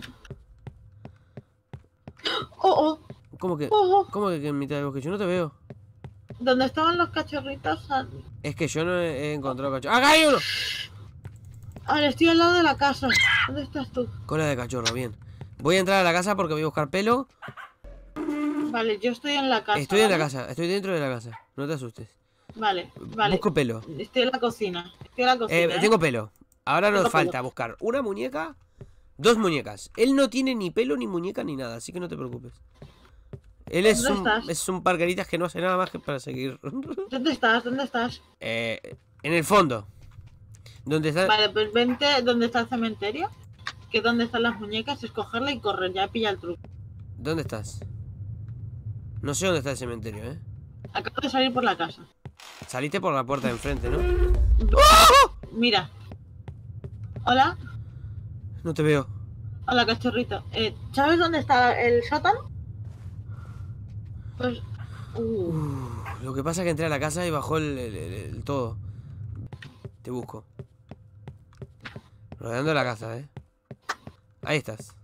S2: Oh,
S1: ¿Cómo que?
S2: oh.
S1: ¿Cómo que en mitad del bosque? Yo no te veo.
S2: ¿Dónde estaban los cachorritos?
S1: Es que yo no he encontrado cachorro. ¡Acá hay uno!
S2: Ahora estoy al lado de la casa. ¿Dónde estás tú?
S1: Cola de cachorro, bien. Voy a entrar a la casa porque voy a buscar pelo.
S2: Vale, yo estoy en la casa.
S1: Estoy en la
S2: ¿vale?
S1: casa, estoy dentro de la casa. No te asustes.
S2: Vale, vale.
S1: Busco pelo.
S2: Estoy en la cocina. Estoy en la cocina.
S1: Tengo pelo. Ahora nos
S2: Tengo
S1: falta
S2: pelo.
S1: buscar una muñeca, dos muñecas. Él no tiene ni pelo, ni muñeca, ni nada, así que no te preocupes. Él
S2: ¿Dónde estás?
S1: es un pargueritas que no hace nada más que para seguir.
S2: ¿Dónde estás? ¿Dónde estás?
S1: En el fondo. Donde está.
S2: Vale, pues vente donde está el cementerio. Que es donde están las muñecas, escogerla y correr. Ya pilla el truco.
S1: ¿Dónde estás? No sé dónde está el cementerio,
S2: Acabo de salir por la casa.
S1: Saliste por la puerta de enfrente, ¿no?
S2: Mira. Hola.
S1: No te veo.
S2: Hola, cachorrito. ¿Sabes dónde está el sótano? Pues...
S1: Lo que pasa es que entré a la casa y bajó el todo. Te busco. Rodeando la casa, Ahí estás.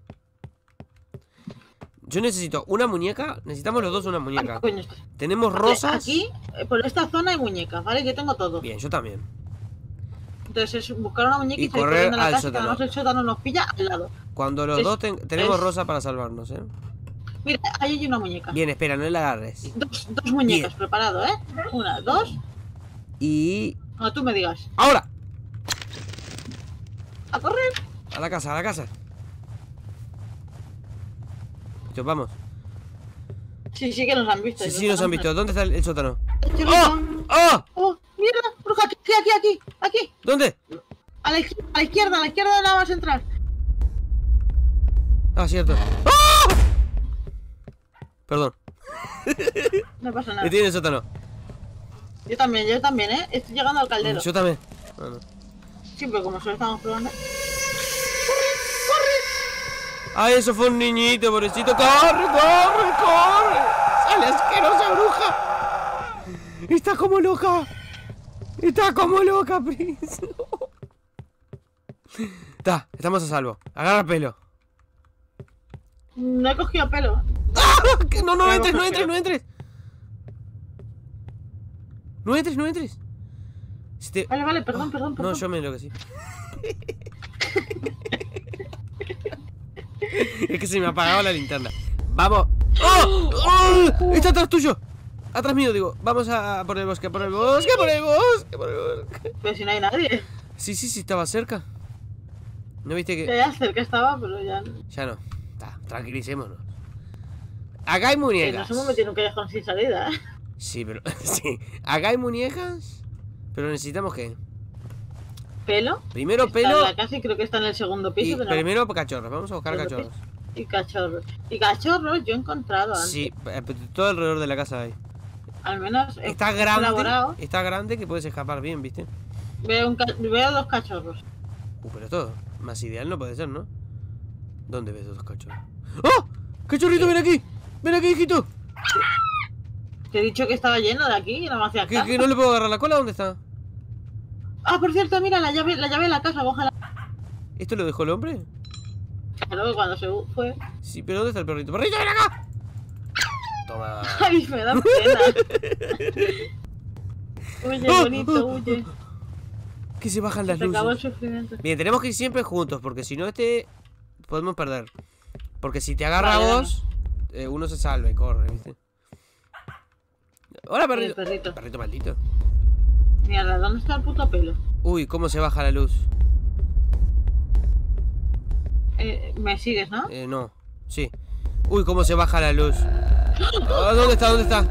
S1: Yo necesito una muñeca. Necesitamos los dos una muñeca.
S2: coño.
S1: Tenemos rosas.
S2: Aquí, por esta zona hay muñecas, ¿vale? Yo tengo todo.
S1: Bien, yo también.
S2: Entonces es buscar una muñeca
S1: Y
S2: y salir
S1: correr
S2: corriendo a la
S1: al
S2: casa,
S1: sótano.
S2: que además el sótano nos pilla al lado.
S1: Cuando los
S2: Es-
S1: dos tenemos
S2: es-
S1: rosa para salvarnos,
S2: Mira, ahí hay una muñeca.
S1: Bien, espera, no la agarres.
S2: Dos muñecas,
S1: Bien.
S2: preparado, ¿eh? Una, dos.
S1: Y...
S2: No, tú me digas.
S1: ¡ahora!
S2: ¡A correr!
S1: A la casa, a la casa. Listo, vamos.
S2: Sí, sí que nos han visto.
S1: Sí, sí, nos han visto. ¿Dónde está el sótano?
S2: ¡Oh!
S1: ¡Oh! ¡Oh!
S2: ¡Oh! ¡Mierda! ¡Bruja! Aquí!
S1: ¿Dónde?
S2: A la izquierda de la vas a entrar.
S1: Ah, cierto. ¡Ah! Perdón.
S2: No pasa nada.
S1: Estoy en el sótano.
S2: Yo también, ¿eh? Estoy llegando al caldero.
S1: Yo también. Bueno.
S2: Sí, pero como solo estamos probando.
S1: Ah, eso fue un niñito, pobrecito. ¡Corre, corre, corre! ¡Sale asquerosa bruja! Está como loca. Está como loca, Prince. Estamos a salvo. Agarra pelo.
S2: No he cogido pelo.
S1: ¡Ah! Que no, no
S2: Voy a
S1: entres, no
S2: coger
S1: entres,
S2: pelo.
S1: no entres. No entres, no entres. Si te-
S2: Vale, vale, perdón.
S1: No, yo me enloquecí. Es que se me ha apagado la linterna. ¡Vamos! ¡Oh! ¡Oh! ¡Está atrás tuyo! Atrás mío, digo. Vamos a por el bosque, por el bosque, por el bosque, por el bosque.
S2: Pero si no hay nadie.
S1: Sí, estaba cerca. ¿No viste que...?
S2: Ya cerca estaba, pero ya...
S1: Ya no. Tranquilicémonos. Acá hay
S2: Que
S1: muñecas.
S2: nos hemos metido en un callejón sin salida, ¿eh?
S1: Sí, pero... Sí. Acá hay muñecas. Pero necesitamos que...
S2: Pelo.
S1: Primero
S2: Está
S1: pelo
S2: en la casa y creo que está en el segundo
S1: y
S2: piso. Pero no.
S1: primero cachorros. Vamos a buscar
S2: Segundo
S1: cachorros.
S2: Y cachorros. Y cachorros yo he encontrado antes.
S1: Sí, todo alrededor de la casa hay.
S2: Al menos he
S1: Está grande.
S2: colaborado.
S1: Está grande que puedes escapar bien, ¿viste?
S2: Veo 2 cachorros.
S1: Pero todo. Más ideal no puede ser, ¿no? ¿Dónde ves dos cachorros? ¡Oh! ¡Cachorrito, ven aquí! ¡Ven aquí, hijito!
S2: Te he dicho que estaba lleno de aquí y no me hacía caso.
S1: ¿Que no le puedo agarrar la cola? ¿Dónde está?
S2: Ah, por cierto, mira, la llave de la casa, cógela.
S1: ¿Esto lo dejó el hombre?
S2: Claro, cuando se fue.
S1: Sí, pero ¿dónde está el perrito? ¡Perrito, ven acá! Toma.
S2: Ay, me da pena. Huye, bonito, huye.
S1: Que se bajan las
S2: Se acabó el
S1: luces.
S2: sufrimiento.
S1: Bien, tenemos que ir siempre juntos, porque si no podemos perder. Porque si te agarra
S2: Vale,
S1: a vos, uno se salva y corre, ¿viste? Hola,
S2: El
S1: perrito.
S2: perrito.
S1: Perrito maldito.
S2: Mierda, ¿dónde está el puto pelo?
S1: Uy, cómo se baja la luz.
S2: Me sigues, ¿no?
S1: No, sí. Uy, cómo se baja la luz. Ah, ¿dónde está? ¿Dónde está?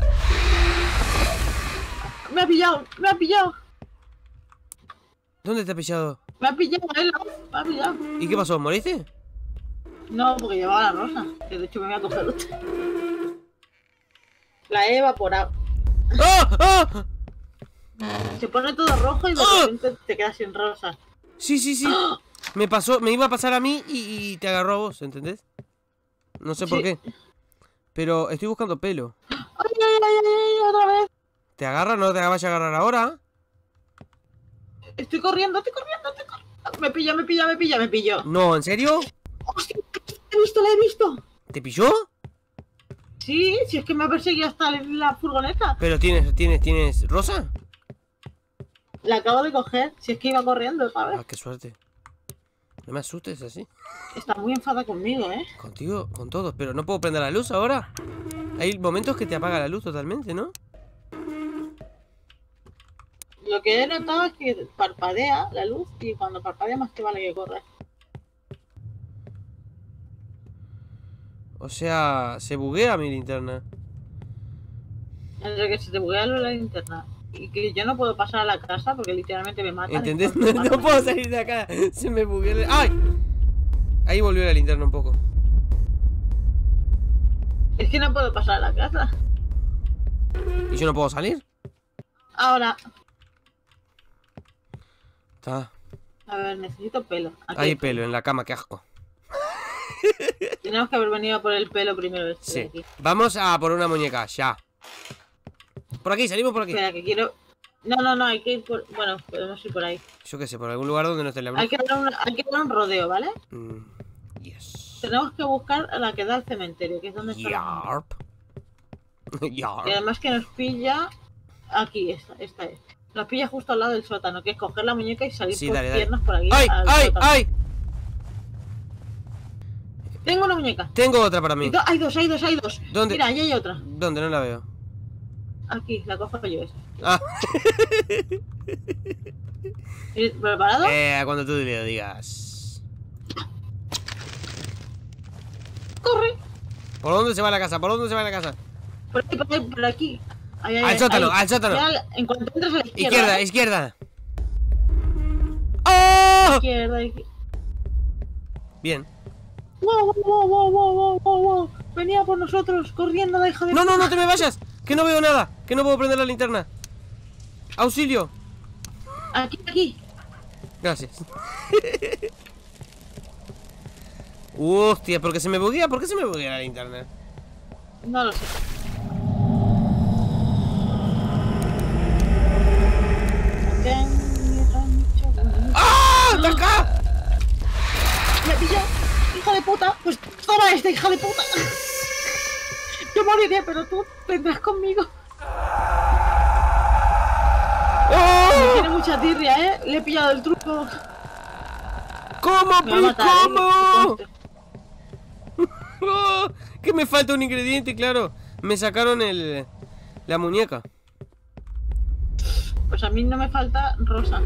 S2: Me ha pillado, me ha pillado.
S1: ¿Dónde te ha pillado?
S2: Me ha pillado, me ha pillado.
S1: ¿Y qué pasó? ¿Moriste?
S2: No, porque llevaba la rosa. Que de hecho me voy a coger otra. La he evaporado.
S1: ¡Ah! ¡Ah!
S2: Se pone todo rojo y de repente te quedas sin rosa.
S1: Sí. Me pasó, me iba a pasar a mí y te agarró a vos, ¿entendés? No sé por
S2: Sí.
S1: qué. Pero estoy buscando pelo.
S2: ¡Ay, otra vez!
S1: ¿Te agarra? ¿No te vayas a agarrar ahora?
S2: Estoy corriendo. Me pilló.
S1: No, ¿en serio?
S2: ¡Hostia! La he visto.
S1: ¿Te pilló?
S2: Sí, si es que me ha perseguido hasta la furgoneta.
S1: Pero tienes rosa.
S2: La acabo de coger, si es que iba corriendo, ¿sabes?
S1: Ah, qué suerte. No me asustes así.
S2: Está muy enfada conmigo, ¿eh?
S1: Contigo, con todos. Pero no puedo prender la luz ahora. Hay momentos que te apaga la luz totalmente, ¿no?
S2: Lo que he notado es que parpadea la luz y cuando parpadea más te vale que corras.
S1: O sea, se buguea mi linterna.
S2: Entre que se te buguea la linterna y que yo no puedo pasar a la casa porque literalmente me matan.
S1: ¿Entendés? No puedo salir de acá. Se me bugueó. ¡Ay! Ahí volvió la linterna un poco.
S2: Es que no puedo pasar a la casa.
S1: ¿Y yo no puedo salir?
S2: Ahora,
S1: Está.
S2: a ver, necesito pelo. Aquí
S1: Hay pelo en la cama, qué asco.
S2: tenemos que haber venido por el pelo primero. Este de
S1: Sí.
S2: aquí.
S1: Vamos a por una muñeca, ya. Por aquí, salimos por aquí.
S2: Espera, que quiero... No, hay que ir por... Bueno, podemos ir por ahí.
S1: Yo qué sé, por algún lugar donde no esté la bruja.
S2: Hay que dar un rodeo, ¿vale?
S1: Yes.
S2: Tenemos que buscar a la que da al cementerio, que es donde está.
S1: Yarp.
S2: Y
S1: Yarp.
S2: además que nos pilla... Aquí, esta es. Nos pilla justo al lado del sótano, que es coger la muñeca y salir
S1: Sí,
S2: por
S1: dale.
S2: piernas por aquí.
S1: ¡Ay!
S2: al
S1: ¡Ay!
S2: sótano.
S1: ¡Ay!
S2: Tengo una muñeca.
S1: Tengo otra para mí.
S2: Hay dos.
S1: ¿Dónde?
S2: Mira, ahí hay otra.
S1: ¿Dónde? No la veo.
S2: Aquí, la cojo yo esa.
S1: Ah.
S2: ¿Preparado?
S1: Cuando tú le digas.
S2: ¡Corre!
S1: ¿Por dónde se va la casa? ¿Por dónde se va la casa?
S2: Por aquí. Ahí,
S1: Al sótano, al sótano.
S2: Ya, en cuanto entres a la izquierda.
S1: Izquierda. ¡Oh!
S2: Izquierda.
S1: Bien.
S2: Wow. Venía por nosotros, corriendo la hija de...
S1: No te me vayas. Que no veo nada. Que no puedo prender la linterna. Auxilio.
S2: Aquí.
S1: Gracias. Hostia, ¿por qué se me buguea? ¿Por qué se me buguea la linterna?
S2: No lo sé.
S1: ¡Ah! ¡Está acá!
S2: ¡Me pilló! ¡Hija de puta! Pues toma ¡Toma esta hija de puta! Yo moriré, pero tú vendrás conmigo. Me tiene mucha tirria, ¿eh? Le he pillado el truco.
S1: ¿Cómo?
S2: Me va a matar,
S1: ¿Cómo?
S2: ¿eh?
S1: Que me falta un ingrediente, claro. Me sacaron la muñeca.
S2: Pues a mí no me falta rosa.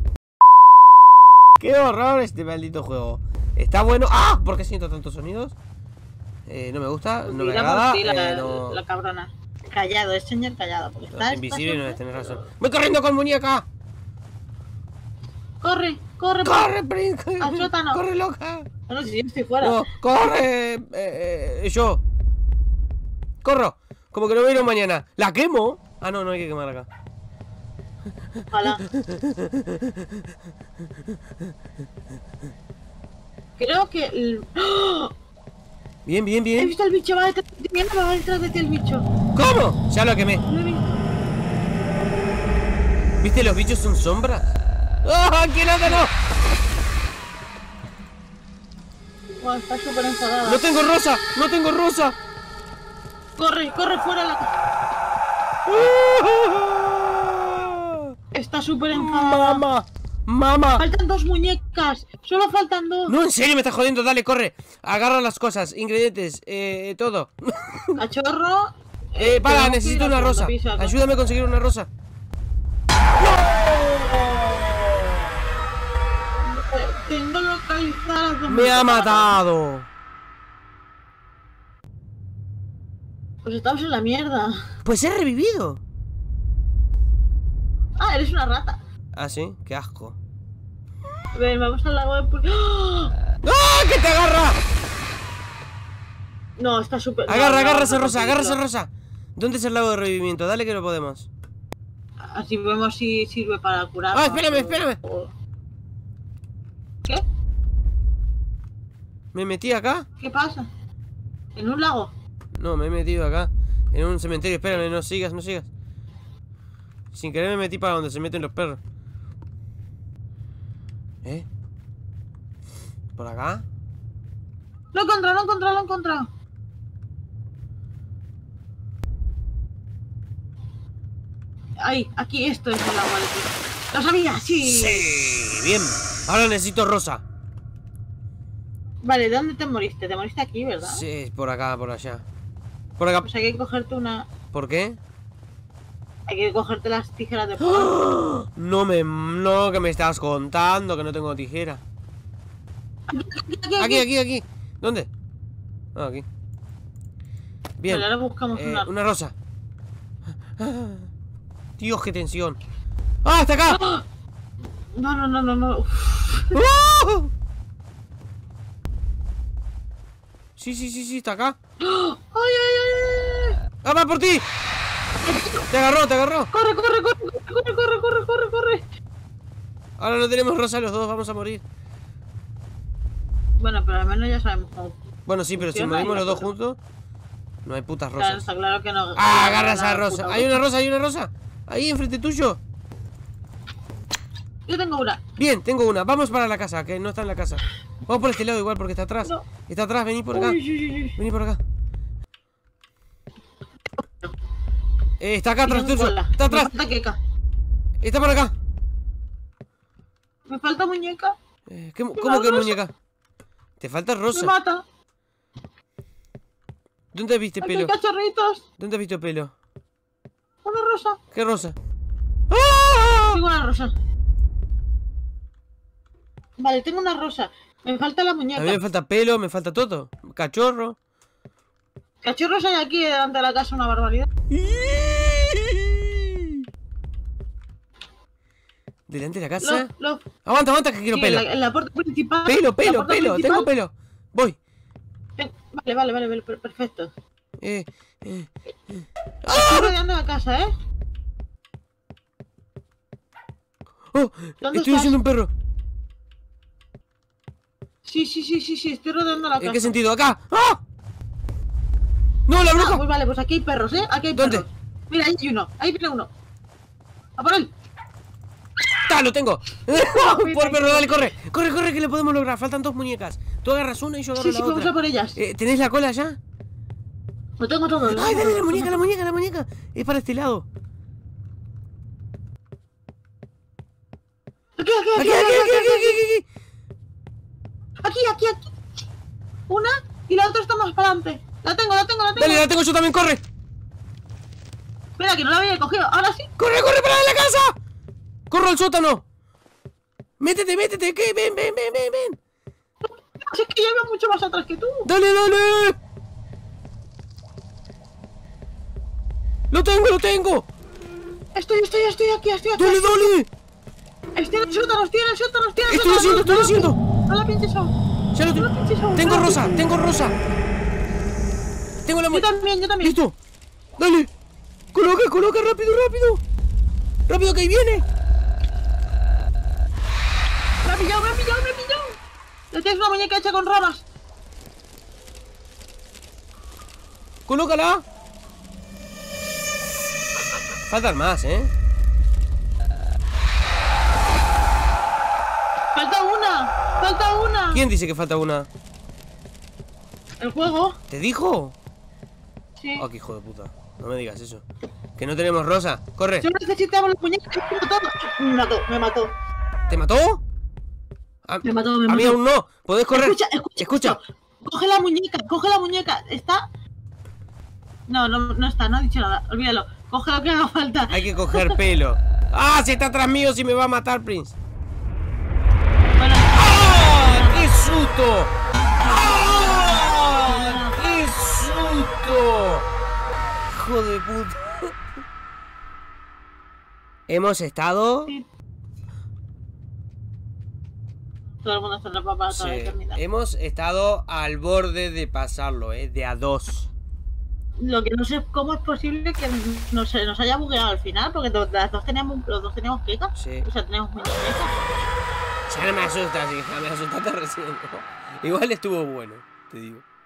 S1: Qué horror este maldito juego. Está bueno. ¡Ah! ¿Por qué siento tantos sonidos? No me gusta, no me
S2: Mira
S1: agrada.
S2: por ti,
S1: No...
S2: la cabrona. Callado, es señor callado. Porque
S1: No,
S2: está
S1: invisible, no
S2: siempre-
S1: tenés razón. ¡Voy corriendo con muñeca!
S2: Corre, corre,
S1: ¡Corre, Prince!
S2: al sótano.
S1: ¡Corre, loca!
S2: Bueno, si yo estoy fuera.
S1: No, corre. Yo. Corro. Como que no vieron mañana. ¿La quemo? Ah, no, no hay que quemar acá.
S2: Ojalá. Creo que... ¡Oh!
S1: Bien, bien,
S2: He
S1: bien.
S2: visto el bicho, va detrás de ti. Mira, va detrás de ti el bicho.
S1: ¿Cómo? Ya lo quemé.
S2: Lo he visto.
S1: ¿Viste? Los bichos son sombras. ¡Ah! ¿Quién anda? No?
S2: Buah, está súper enfadada.
S1: ¡No tengo rosa! ¡No tengo rosa!
S2: Corre, corre fuera la... Está súper enfadada.
S1: ¡Mamá! ¡Mamá!
S2: Faltan 2 muñecas. Solo faltan 2.
S1: No, en serio, me estás jodiendo. Dale, corre. Agarra las cosas, ingredientes, todo.
S2: Cachorro.
S1: Para,
S2: tengo que
S1: necesito
S2: ir al
S1: una rosa.
S2: segundo piso acá.
S1: Ayúdame a conseguir una rosa.
S2: Tengo localizadas.
S1: Me ha matado.
S2: Pues estamos en la mierda.
S1: Pues he revivido.
S2: Ah, eres una rata.
S1: Ah, sí, qué asco.
S2: Ven, vamos al lago de... ¡Oh!
S1: ¡Ah! ¡Que te agarra!
S2: No, está súper...
S1: Agarra,
S2: no,
S1: agarra
S2: no,
S1: esa
S2: no,
S1: rosa,
S2: no,
S1: agarra
S2: no.
S1: esa rosa. ¿Dónde es el lago de revivimiento? Dale que lo podemos.
S2: Así vemos si sirve para curar.
S1: Ah, espérame, espérame.
S2: ¿Qué?
S1: ¿Me metí acá?
S2: ¿Qué pasa? ¿En un lago?
S1: No, me he metido acá. En un cementerio, espérame, no sigas, no sigas. Sin querer me metí para donde se meten los perros. ¿Eh? ¿Por acá?
S2: Lo he encontrado, lo he encontrado, lo he encontrado. Ahí, aquí, esto es el lago de ti. ¡Lo sabía! ¡Sí!
S1: Sí, bien. Ahora necesito rosa.
S2: Vale, ¿de dónde te moriste? Te moriste aquí, ¿verdad?
S1: Sí, por acá, por allá. Por acá.
S2: Pues hay que cogerte una...
S1: ¿Por qué?
S2: Hay que cogerte las tijeras de polvo.
S1: No me... No, que me estás contando que no tengo tijera. Aquí, aquí, aquí. ¿Dónde? Ah, aquí. Bien.
S2: Vale, ahora buscamos
S1: Una rosa. Dios, qué tensión. ¡Ah, está acá!
S2: ¡Ah! No, no, no, no, no.
S1: ¡Ah! Sí, sí, sí, sí, está acá.
S2: ¡Ay, ay, ay, ay!
S1: ¡Ah, va por ti! Te agarró, te agarró.
S2: ¡Corre, corre, corre, corre, corre, corre, corre, corre!
S1: Ahora no tenemos rosa los dos, vamos a morir.
S2: Bueno, pero al menos ya sabemos cómo.
S1: Bueno, sí, pero si
S2: Funciona
S1: morimos
S2: y
S1: los dos
S2: la cosa.
S1: juntos, no hay putas
S2: Claro,
S1: rosas.
S2: está claro que no.
S1: ¡Ah,
S2: no
S1: agarra
S2: gana
S1: esa
S2: la
S1: rosa!
S2: puta
S1: ¡Hay una rosa, hay una rosa! Ahí, enfrente tuyo.
S2: Yo tengo una.
S1: Bien, tengo una. Vamos para la casa, que no está en la casa. Vamos por este lado igual, porque está atrás.
S2: No.
S1: Está atrás, vení por acá.
S2: Uy, uy, uy, uy.
S1: Vení por acá. Está acá atrás
S2: Tengo
S1: tuyo.
S2: cola.
S1: Está atrás.
S2: Me falta queca.
S1: Está por acá.
S2: Me falta muñeca.
S1: ¿Cómo que
S2: rosa.
S1: muñeca? Te falta
S2: Me
S1: rosa.
S2: mata.
S1: ¿Dónde has visto
S2: Aquí hay
S1: pelo?
S2: cachorritos.
S1: ¿Dónde has visto pelo?
S2: Una rosa.
S1: ¿Qué rosa? ¡Ah!
S2: Tengo una rosa. Vale, tengo una rosa. Me falta la
S1: A mí me
S2: muñeca.
S1: falta pelo, me falta todo. Cachorro.
S2: Cachorros hay aquí delante de la casa, una barbaridad.
S1: ¿Delante de la casa?
S2: Lo,
S1: Aguanta, aguanta, que quiero
S2: sí,
S1: pelo.
S2: en la puerta principal.
S1: Pelo,
S2: la
S1: pelo,
S2: puerta
S1: pelo.
S2: principal.
S1: Tengo pelo. Voy.
S2: Vale, perfecto.
S1: ¡Ah!
S2: Estoy rodeando la casa, ¿eh?
S1: ¡Oh!
S2: ¿Dónde
S1: Estoy
S2: estás?
S1: haciendo un perro.
S2: Sí, estoy rodeando la casa.
S1: ¿En qué sentido? ¡Acá! ¡Ah! ¡No, la
S2: Ah,
S1: bruja!
S2: pues vale, pues aquí hay perros, ¿eh? Aquí hay
S1: ¿Dónde?
S2: perros. Mira, ahí hay uno. Ahí viene uno. ¡A por él!
S1: ¡Tá! ¡Lo tengo! ¡Por perro! ¡Dale, corre! ¡Corre, corre, que le podemos lograr! Faltan dos muñecas. Tú agarras una y yo agarro
S2: Sí,
S1: la
S2: vamos
S1: otra.
S2: a por ellas.
S1: ¿Tenés la cola ya?
S2: Lo tengo todo.
S1: ¡Ay, dale, la muñeca! Es para este lado.
S2: Aquí. Una y la otra está más para adelante. La tengo.
S1: Dale, la tengo yo también, corre.
S2: Espera, que no la había cogido. Ahora sí.
S1: ¡Corre para la casa! ¡Corro al sótano! ¡Métete! ¿Qué? Ven.
S2: Si es que yo iba mucho más atrás que tú.
S1: ¡Dale! ¡Lo tengo!
S2: Estoy aquí.
S1: ¡Dale!
S2: Estoy en el sótano.
S1: Estoy haciendo.
S2: No la pinches aún.
S1: Ya lo
S2: No la pinches aún.
S1: tengo rosa. Tengo la
S2: Yo también.
S1: ¡Listo! ¡Dale! ¡Coloca! ¡Rápido! ¡Rápido que ahí viene!
S2: Me ha pillado. Le tienes una muñeca hecha con ramas.
S1: ¡Colócala! Faltan más, ¿eh?
S2: Falta una.
S1: ¿Quién dice que falta una?
S2: El juego.
S1: ¿Te dijo?
S2: Sí.
S1: Oh, qué hijo de puta. No me digas eso. Que no tenemos rosa. ¡Corre!
S2: Yo necesitaba las muñecas. Me mató.
S1: ¿Te mató?
S2: Me mató.
S1: A mí aún no. ¿Podés correr?
S2: Escucha. Coge la muñeca. ¿Está? No está. No ha dicho nada. Olvídalo. Coge lo que haga falta.
S1: Hay que coger pelo. ¡Ah! Si está atrás mío, si me va a matar, Prince.
S2: Bueno,
S1: ¡Ah! ¡Qué susto! ¡Ah! ¡Qué susto! Hijo de puta. Hemos estado...
S2: todo el mundo está atrapado para toda la
S1: Sí,
S2: eternidad.
S1: hemos estado al borde de pasarlo, de a 2.
S2: Lo que no sé cómo es posible que nos haya bugueado al final, porque los dos teníamos quecas.
S1: Sí.
S2: O sea, teníamos muñecas.
S1: Ya no me asustas, hija, me asustaste recién, ¿no? Igual estuvo bueno, te digo.